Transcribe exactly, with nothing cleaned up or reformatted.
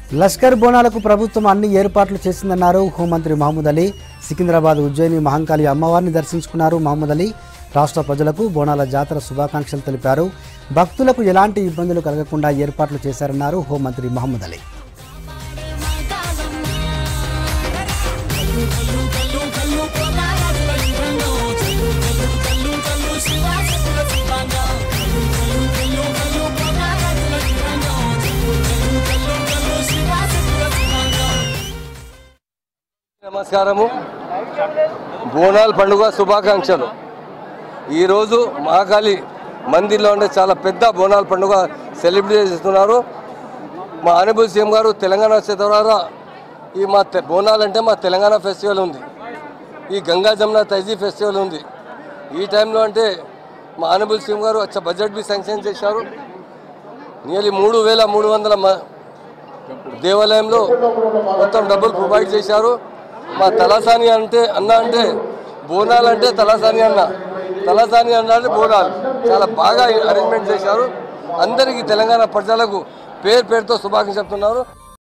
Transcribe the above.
లష్కర్ బోనాలకు ప్రభుత్వం అన్ని ఏర్పాట్లు చేసిందన్నారు హోంమంత్రి మహమూద్ అలీ. సికింద్రాబాద్ ఉజ్జయిని మహంకాళి అమ్మవారిని దర్శించుకున్నారు మహమూద్ అలీ. రాష్ట్ర ప్రజలకు బోనాల జాతర శుభాకాంక్షలు తెలిపారు. భక్తులకు ఎలాంటి ఇబ్బందులు కలగకుండా ఏర్పాట్లు చేశారన్నారు హోంమంత్రి మహమూద్ అలీ. నమస్కారము. బోనాల పండుగ శుభాకాంక్షలు. ఈరోజు మహాకాళి మందిర్లో ఉండే చాలా పెద్ద బోనాల పండుగ సెలబ్రేట్ చేస్తున్నారు. మా ఆనరబుల్ సీఎం గారు తెలంగాణ వచ్చే ద్వారా ఈ మా బోనాలంటే మా తెలంగాణ ఫెస్టివల్ ఉంది, ఈ గంగా జమున తైజీ ఫెస్టివల్ ఉంది. ఈ టైంలో అంటే మా ఆనరబుల్ సీఎం గారు వచ్చే బడ్జెట్ బి శాంక్షన్ చేశారు. నియర్లీ మూడు వేల మూడు వందల దేవాలయంలో మొత్తం డబ్బులు ప్రొవైడ్ చేశారు. మా తలసాని అంటే అన్న అంటే బోనాలు అంటే తలసాని అన్న, తలసాని అన్న అంటే బోనాలు చాలా బాగా అరేంజ్మెంట్ చేశారు. అందరికీ తెలంగాణ ప్రజలకు పేరు పేరుతో శుభాకాంక్షలు చెప్తున్నారు.